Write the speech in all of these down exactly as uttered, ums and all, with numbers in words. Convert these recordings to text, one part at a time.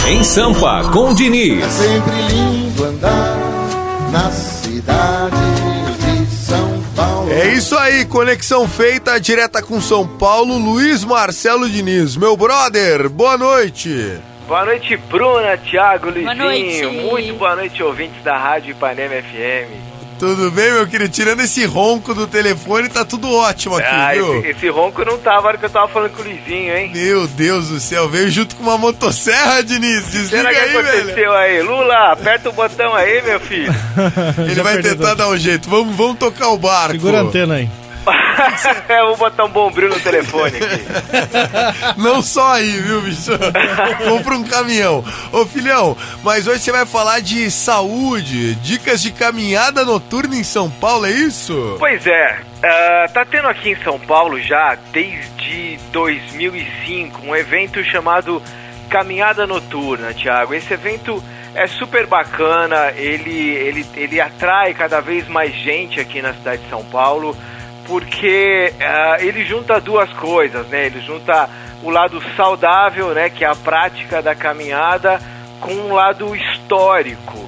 Em Sampa, com Diniz. É sempre lindo andar na cidade de São Paulo. É isso aí, conexão feita direta com São Paulo, Luiz Marcelo Diniz. Meu brother, boa noite. Boa noite, Bruna, Thiago, Luizinho. Boa noite. Muito boa noite, ouvintes da Rádio Ipanema F M. Tudo bem, meu querido? Tirando esse ronco do telefone, tá tudo ótimo aqui, ah, viu? Esse, esse ronco não tava na hora que eu tava falando com o Luizinho, hein? Meu Deus do céu, veio junto com uma motosserra, Diniz. Desliga Será que aí, aconteceu velho. aí? Lula, aperta o botão aí, meu filho. Ele vai tentar dar um jeito. Vamos, vamos tocar o barco. Segura a antena aí. Eu vou botar um bombril no telefone aqui. Não só aí, viu, bicho? Compra um caminhão. Ô, filhão, mas hoje você vai falar de saúde, dicas de caminhada noturna em São Paulo, é isso? Pois é, uh, tá tendo aqui em São Paulo já, desde dois mil e cinco, um evento chamado Caminhada Noturna, Thiago. Esse evento é super bacana, ele, ele, ele atrai cada vez mais gente aqui na cidade de São Paulo, porque uh, ele junta duas coisas, né? Ele junta o lado saudável, né, que é a prática da caminhada, com um lado histórico.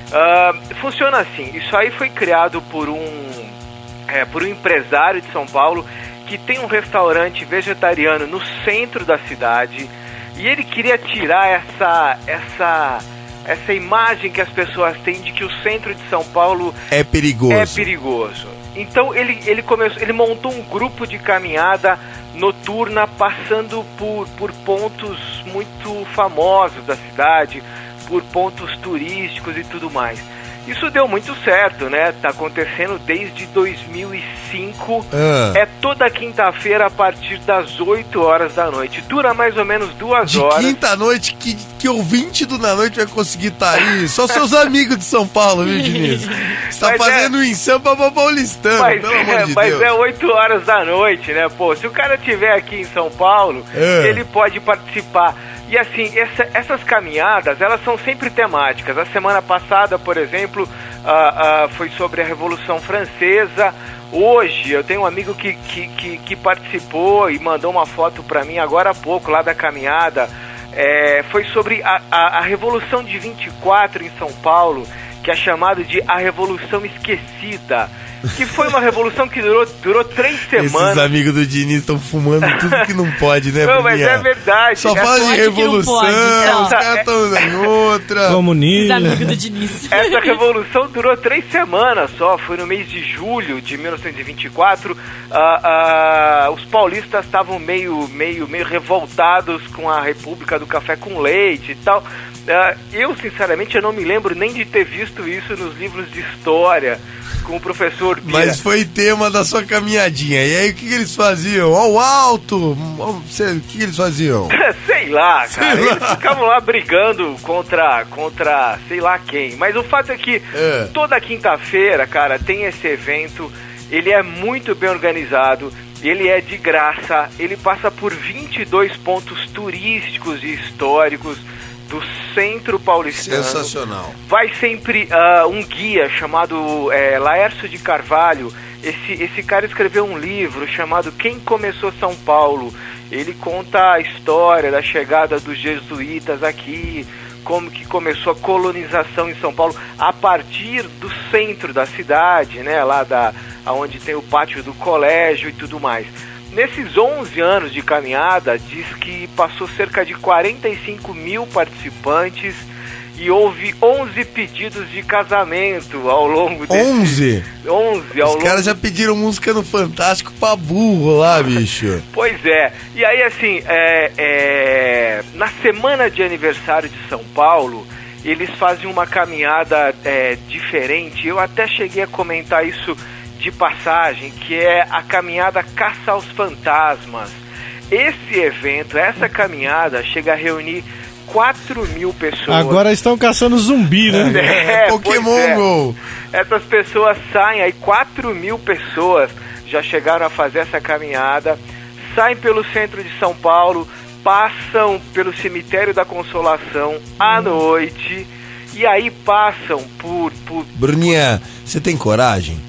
Uh, funciona assim, isso aí foi criado por um, é, por um empresário de São Paulo que tem um restaurante vegetariano no centro da cidade, e ele queria tirar essa, essa, essa imagem que as pessoas têm de que o centro de São Paulo é perigoso. É perigoso. Então ele, ele, começou, ele montou um grupo de caminhada noturna passando por, por pontos muito famosos da cidade, por pontos turísticos e tudo mais. Isso deu muito certo, né? Tá acontecendo desde dois mil e cinco. Ah. É toda quinta-feira a partir das oito horas da noite. Dura mais ou menos duas de horas. De quinta-noite, que, que ouvinte do Na Noite vai conseguir estar tá aí? Só seus amigos de São Paulo, viu, Diniz? Você tá mas fazendo é... em Sampa pra paulistano, mas pelo é, amor de mas Deus. Mas é oito horas da noite, né? Pô, se o cara estiver aqui em São Paulo, é. ele pode participar. E assim, essa, essas caminhadas, elas são sempre temáticas. A semana passada, por exemplo, uh, uh, foi sobre a Revolução Francesa. Hoje, eu tenho um amigo que, que, que, que participou e mandou uma foto para mim agora há pouco, lá da caminhada. É, foi sobre a, a, a Revolução de vinte e quatro em São Paulo, que é chamado de a Revolução Esquecida. Que foi uma revolução que durou, durou três semanas. Esses amigos do Diniz estão fumando tudo que não pode, né? Não, mas é verdade. Só é fala de revolução, pode, então. os caras estão em outra. Comunismo. Amigos do Diniz. Essa revolução durou três semanas só, foi no mês de julho de mil novecentos e vinte e quatro. Uh, uh, os paulistas estavam meio, meio, meio revoltados com a República do Café com Leite e tal. Uh, eu, sinceramente, eu não me lembro nem de ter visto isso nos livros de história com o professor Bira. Mas foi tema da sua caminhadinha. E aí, o que, que eles faziam? Ao alto? O que, que eles faziam? Sei lá, sei cara. Lá. Eles ficavam lá brigando contra, contra sei lá quem. Mas o fato é que é. toda quinta-feira, cara, tem esse evento. Ele é muito bem organizado. Ele é de graça. Ele passa por vinte e dois pontos turísticos e históricos do centro paulistano. Sensacional. Vai sempre uh, um guia chamado é, Laércio de Carvalho. Esse, esse cara escreveu um livro chamado Quem Começou São Paulo. Ele conta a história da chegada dos jesuítas aqui, como que começou a colonização em São Paulo a partir do centro da cidade, né, lá da, onde tem o pátio do colégio e tudo mais. Nesses onze anos de caminhada, diz que passou cerca de quarenta e cinco mil participantes e houve onze pedidos de casamento ao longo desse... onze? onze ao Os longo... caras já pediram música no Fantástico pra burro lá, bicho. Pois é. E aí, assim, é, é... na semana de aniversário de São Paulo, eles fazem uma caminhada é, diferente. Eu até cheguei a comentar isso de passagem, que é a caminhada Caça aos Fantasmas. Esse evento, essa caminhada, chega a reunir quatro mil pessoas. Agora estão caçando zumbi, né? É, Pokémon é. Go. Essas pessoas saem, aí quatro mil pessoas já chegaram a fazer essa caminhada, saem pelo centro de São Paulo, passam pelo Cemitério da Consolação à noite, e aí passam por... por Bruninha, você tem coragem?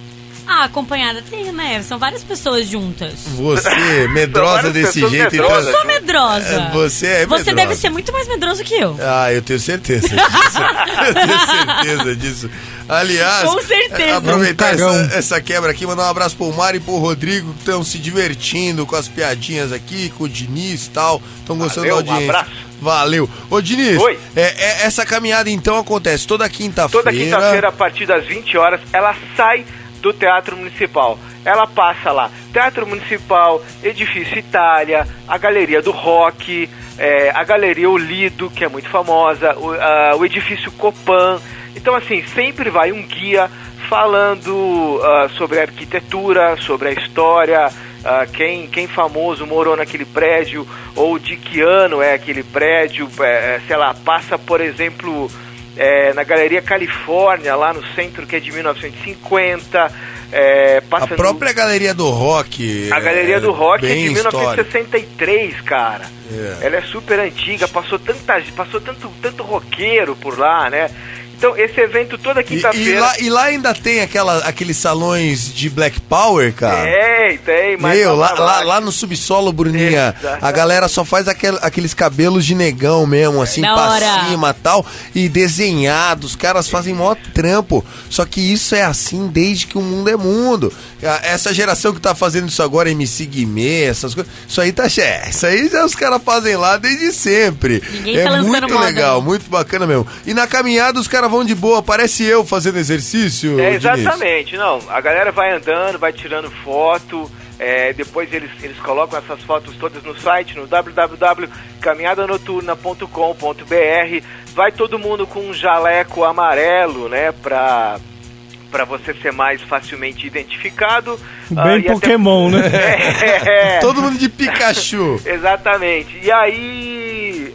Ah, acompanhada tem, né? São várias pessoas juntas. Você, medrosa desse jeito, Eu então. sou medrosa. É, você é Você medrosa. deve ser muito mais medroso que eu. Ah, eu tenho certeza disso. Eu tenho certeza disso. Aliás, Com certeza. aproveitar É um cagão. essa, essa quebra aqui, mandar um abraço pro Mário e pro Rodrigo, que estão se divertindo com as piadinhas aqui, com o Diniz e tal. Estão gostando Valeu, da um audiência. abraço. Valeu. Ô, Diniz, Oi. é, é, essa caminhada então acontece toda quinta-feira. Toda quinta-feira, a partir das vinte horas, ela sai do Teatro Municipal. Ela passa lá, Teatro Municipal, Edifício Itália, a Galeria do Rock, é, a Galeria Olido, que é muito famosa, o, a, o Edifício Copan. Então, assim, sempre vai um guia falando uh, sobre a arquitetura, sobre a história, uh, quem, quem famoso morou naquele prédio, ou de que ano é aquele prédio, é, sei lá, passa, por exemplo, é, na Galeria Califórnia, lá no centro, que é de mil novecentos e cinquenta, é, passa A própria no... Galeria do Rock. A Galeria do Rock é de mil novecentos e histórica. sessenta e três, cara. É. Ela é super antiga, passou, tanta, passou tanto, tanto roqueiro por lá, né? Então, esse evento toda E, quinta-feira... e, lá, e lá ainda tem aquela, aqueles salões de Black Power, cara? Tem, tem, mas... Meu, lá, pra lá, baixo. lá no subsolo, Bruninha, Exatamente. a galera só faz aquel, aqueles cabelos de negão mesmo, assim, Da pra hora. cima e tal, e desenhados, os caras fazem mó trampo. Só que isso é assim desde que o mundo é mundo. A- Essa geração que tá fazendo isso agora, M C Guimê, essas coisas, isso aí tá... É, isso aí já os caras fazem lá desde sempre. Ninguém é tá lançando muito moda, legal, não. muito bacana mesmo. E na caminhada os caras vão de boa, parece eu fazendo exercício, É, Diniz. exatamente, não. A galera vai andando, vai tirando foto, é, depois eles, eles colocam essas fotos todas no site, no w w w ponto caminhada noturna ponto com ponto b r. Vai todo mundo com um jaleco amarelo, né, pra, pra você ser mais facilmente identificado. Ah, Bem e até- Pokémon, né? É, Todo mundo de Pikachu. exatamente. E aí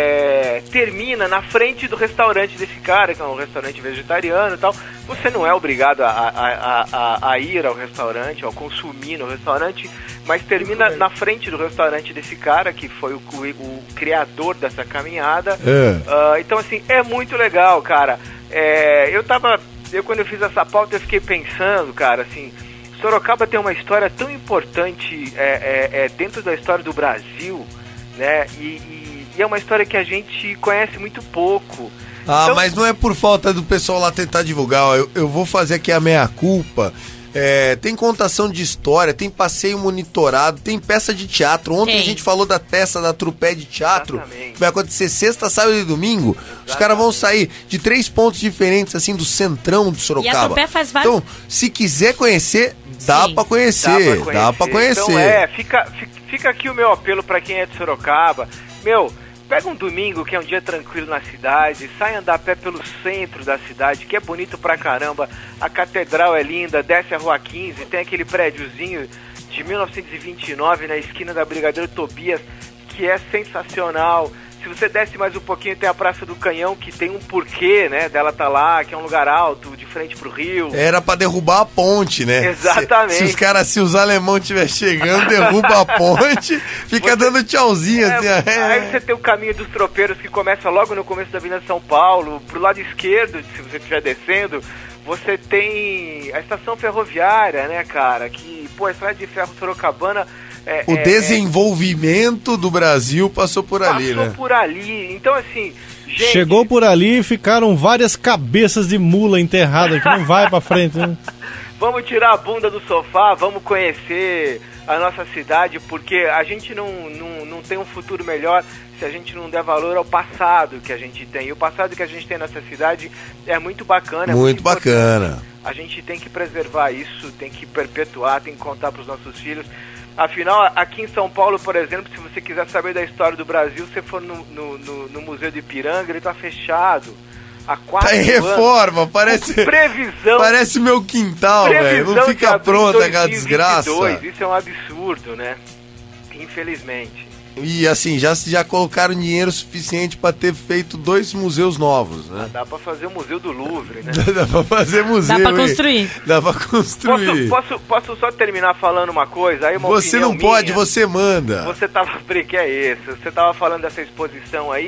é, é, termina na frente do restaurante desse cara, que é um restaurante vegetariano e tal. Você não é obrigado a, a, a, a, a ir ao restaurante, ou consumir no restaurante, mas termina na frente do restaurante desse cara, que foi o, o, o criador dessa caminhada. É. Ah, então, assim, é muito legal, cara. É, eu tava... Eu, quando eu fiz essa pauta, eu fiquei pensando, cara, assim... Sorocaba tem uma história tão importante é, é, é, dentro da história do Brasil, né? E, e, e é uma história que a gente conhece muito pouco. Ah, Então- mas não é por falta do pessoal lá tentar divulgar. ó. Eu, eu vou fazer aqui a meia-culpa. É, tem contação de história, tem passeio monitorado, tem peça de teatro. Ontem Tem. a gente falou da peça da Trupé de Teatro, Exatamente. que vai acontecer sexta, sábado e domingo. Os caras vão sair de três pontos diferentes, assim, do centrão de Sorocaba. Trupé faz vários- Então, se quiser conhecer, dá Sim. pra conhecer. Dá pra conhecer. Então, é, fica, fica, fica aqui o meu apelo pra quem é de Sorocaba. Meu, pega um domingo, que é um dia tranquilo na cidade, sai andar a pé pelo centro da cidade, que é bonito pra caramba. A catedral é linda, desce a Rua quinze, tem aquele prédiozinho de mil novecentos e vinte e nove na esquina da Brigadeiro Tobias, que é sensacional. Se você desce mais um pouquinho, tem a Praça do Canhão, que tem um porquê, né, dela tá lá, que é um lugar alto, de frente pro rio. Era pra derrubar a ponte, né? Exatamente. Se, se os caras, se os alemão estiver chegando, derruba a ponte, fica dando tchauzinho assim. É, é. aí você tem o caminho dos tropeiros, que começa logo no começo da Avenida São Paulo. Pro lado esquerdo, se você estiver descendo, você tem a estação ferroviária, né, cara? Que, pô, a estrada de ferro Sorocabana... É, O é, desenvolvimento do Brasil passou por é, ali, passou né? por ali. Então, assim, gente... Chegou por ali e ficaram várias cabeças de mula enterradas que não vai pra frente, né? Vamos tirar a bunda do sofá, vamos conhecer a nossa cidade, porque a gente não, não, não tem um futuro melhor se a gente não der valor ao passado que a gente tem. E o passado que a gente tem nessa cidade é muito bacana. É Muito importante. bacana. A gente tem que preservar isso, tem que perpetuar, tem que contar para os nossos filhos. Afinal, aqui em São Paulo, por exemplo, se você quiser saber da história do Brasil, você for no, no, no, no Museu do Ipiranga, ele está fechado há quatro Tá em anos. reforma, parece, Com previsão. parece meu quintal, velho. Previsão Não de fica abrir em pronta aquela dois mil e vinte e dois. desgraça. Isso é um absurdo, né? Infelizmente. E assim, já, já colocaram dinheiro suficiente pra ter feito dois museus novos, né? Dá pra fazer o Museu do Louvre, né? Dá pra fazer museu. Dá pra hein? construir. Dá pra Posso, construir. posso, posso só terminar falando uma coisa? Aí uma Você opinião não pode, minha. você manda. Você tava... Que é isso? Você tava falando dessa exposição aí.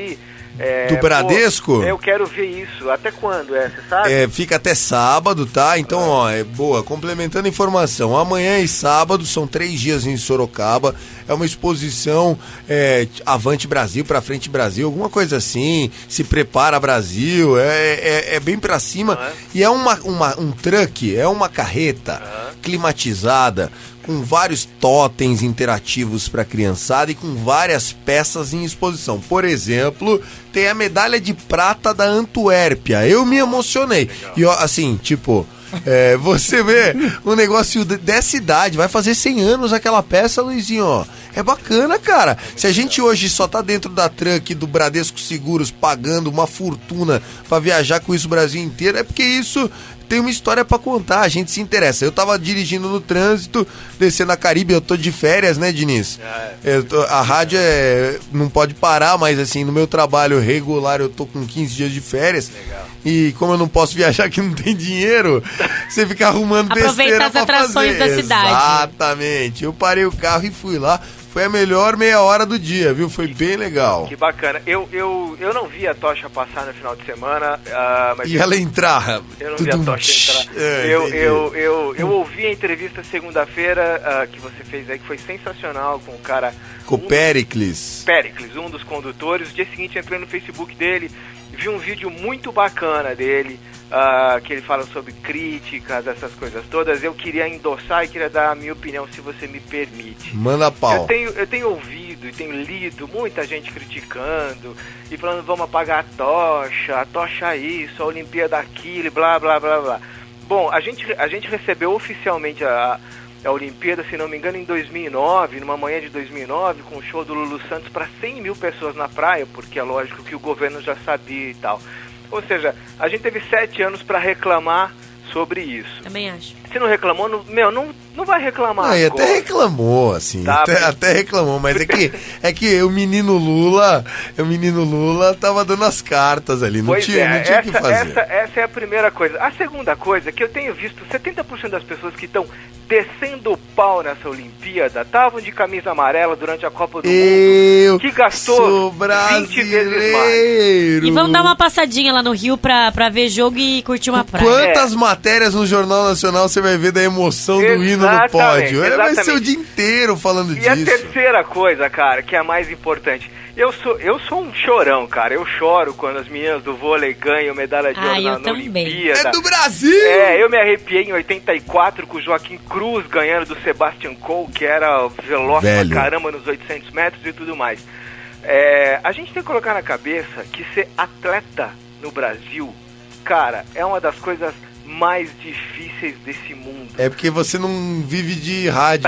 É, Do Bradesco? Pô, eu quero ver isso. Até quando é, você sabe? É, fica até sábado, tá? Então, ó, é boa. Complementando a informação, amanhã e sábado são três dias em Sorocaba. É uma exposição é, Avante Brasil, pra frente Brasil, alguma coisa assim. Se prepara Brasil, é, é, é bem pra cima. Uhum. E é uma, uma, um truck, é uma carreta Uhum. climatizada, com vários totens interativos para a criançada e com várias peças em exposição. Por exemplo, tem a medalha de prata da Antuérpia. Eu me emocionei. Legal. E ó, assim, tipo, é, você vê um negócio dessa idade, vai fazer cem anos aquela peça, Luizinho, ó. É bacana, cara. Se a gente hoje só tá dentro da truck do Bradesco Seguros pagando uma fortuna para viajar com isso o Brasil inteiro, é porque isso tem uma história pra contar, a gente se interessa. Eu tava dirigindo no trânsito, descendo a Caribe, eu tô de férias, né, Diniz? Eu tô, a rádio é, não pode parar, mas assim, no meu trabalho regular eu tô com quinze dias de férias. Legal. E como eu não posso viajar que não tem dinheiro, você fica arrumando besteira pra fazer. Aproveitar as atrações da cidade. Exatamente. Eu parei o carro e fui lá. Foi a melhor meia hora do dia, viu? Foi bem legal. Que bacana. Eu, eu, eu não vi a tocha passar no final de semana. Uh, mas e ela entrar. Eu não vi a tocha entrar. É, eu, eu, eu, eu ouvi a entrevista segunda-feira uh, que você fez aí, que foi sensacional com o cara... Com o um Pericles. Pericles, um dos condutores. No dia seguinte entrei no Facebook dele, vi um vídeo muito bacana dele, uh, que ele fala sobre críticas, essas coisas todas. Eu queria endossar e queria dar a minha opinião, se você me permite. Manda pau. Eu tenho, eu tenho ouvido e tenho lido muita gente criticando e falando, vamos apagar a tocha, a tocha isso, a Olimpíada aquilo, blá, blá, blá, blá. Bom, a gente, a gente recebeu oficialmente a, a Olimpíada, se não me engano, em dois mil e nove, numa manhã de dois mil e nove, com o show do Lulu Santos para cem mil pessoas na praia, porque é lógico que o governo já sabia e tal. Ou seja, a gente teve sete anos para reclamar sobre isso. Também acho. Se não reclamou, não, meu, não, não vai reclamar. Não, e até reclamou, assim, tá, até, até reclamou, mas é que, é que o menino Lula, o menino Lula tava dando as cartas ali, não pois tinha, é, não tinha o que essa, fazer. Essa, essa é a primeira coisa. A segunda coisa é que eu tenho visto setenta por cento das pessoas que estão descendo o pau nessa Olimpíada estavam de camisa amarela durante a Copa do eu Mundo, que gastou sou vinte vezes mais. brasileiro. E vamos dar uma passadinha lá no Rio pra, pra ver jogo e curtir uma praia. Quantas É. matérias no Jornal Nacional você vai ver da emoção do hino no Exatamente, pódio? É, vai ser o exatamente. dia inteiro falando E disso. a terceira coisa, cara, que é a mais importante. Eu sou, eu sou um chorão, cara. Eu choro quando as meninas do vôlei ganham medalha de Ah, ouro na, eu na também. Olimpíada. É do Brasil! É, eu me arrepiei em oitenta e quatro com o Joaquim Cruz ganhando do Sebastian Coe, que era veloz Velho. pra caramba nos oitocentos metros e tudo mais. É, a gente tem que colocar na cabeça que ser atleta no Brasil, cara, é uma das coisas mais difíceis desse mundo. É porque você não vive de rádio.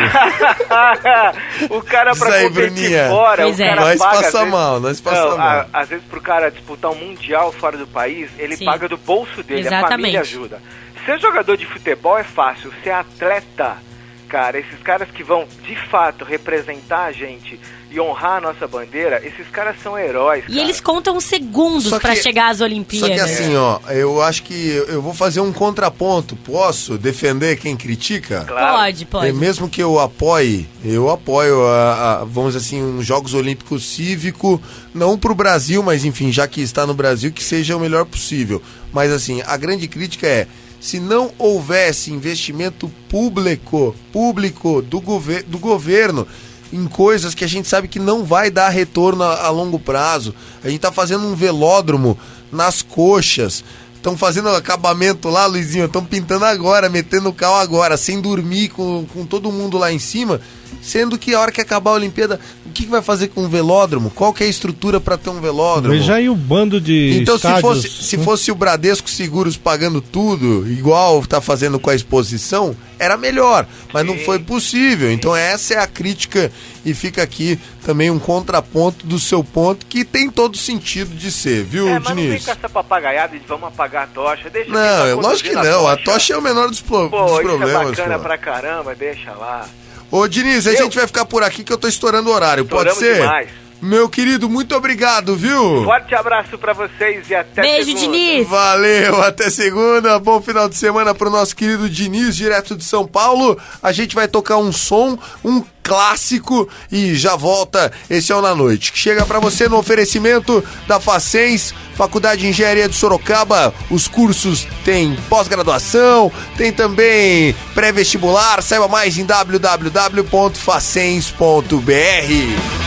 O cara Diz pra aí, competir Bruninha. fora, Pois o é. cara Nós paga... passa às vezes- mal, nós passa Não, mal. a- às vezes pro cara disputar um mundial fora do país, ele Sim. paga do bolso dele, a Exatamente. família ajuda. Ser jogador de futebol é fácil, ser atleta, cara, esses caras que vão de fato representar a gente e honrar a nossa bandeira, esses caras são heróis, E cara. eles contam segundos Só pra que- chegar às Só Olimpíadas. que assim, ó, eu acho que eu eu vou fazer um contraponto. Posso defender quem critica? Claro. Pode, pode. É, mesmo que eu apoie, eu apoio, a, a- vamos dizer assim, um Jogos Olímpicos cívico, não pro Brasil, mas enfim, já que está no Brasil, que seja o melhor possível. Mas assim, a grande crítica é, se não houvesse investimento público, público do, gover do governo em coisas que a gente sabe que não vai dar retorno a, a longo prazo, a gente tá fazendo um velódromo nas coxas, estão fazendo acabamento lá, Luizinho, estão pintando agora, metendo o carro agora, sem dormir, com, com todo mundo lá em cima, sendo que a hora que acabar a Olimpíada, o que, que vai fazer com um velódromo? Qual que é a estrutura para ter um velódromo? Veja aí o bando de Então, se estádios, fosse, se né? fosse o Bradesco Seguros pagando tudo, igual tá fazendo com a exposição, era melhor, mas não Sim. foi possível. Então, essa é a crítica e fica aqui também um contraponto do seu ponto, que tem todo sentido de ser, viu, É, mas não vem Diniz? com essa papagaiada de vamos apagar a tocha, deixa quem Não, tá é lógico que conduzindo não. A tocha é o menor dos, pro- Pô, dos isso problemas. é bacana pô. pra caramba, deixa lá. Ô, Diniz, a Eu- gente vai ficar por aqui que eu tô estourando o horário. Pode Estouramos ser? demais. Meu querido, muito obrigado, viu? Forte abraço pra vocês e até Beijo, segunda. Diniz. Valeu, até segunda. Bom final de semana pro nosso querido Diniz, direto de São Paulo. A gente vai tocar um som, um clássico e já volta. Esse é o Na Noite, que chega pra você no oferecimento da Facens, Faculdade de Engenharia de Sorocaba. Os cursos têm pós-graduação, tem também pré-vestibular. Saiba mais em w w w ponto facens ponto b r.